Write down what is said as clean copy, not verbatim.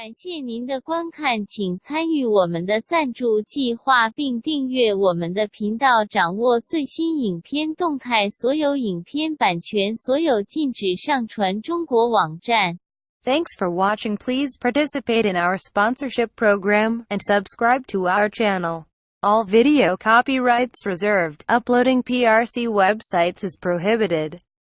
感谢您的观看，请参与我们的赞助计划并订阅我们的频道，掌握最新影片动态。所有影片版权所有，禁止上传中国网站。 Thanks for watching. Please participate in our sponsorship program and subscribe to our channel. All video copyrights reserved. Uploading PRC websites is prohibited.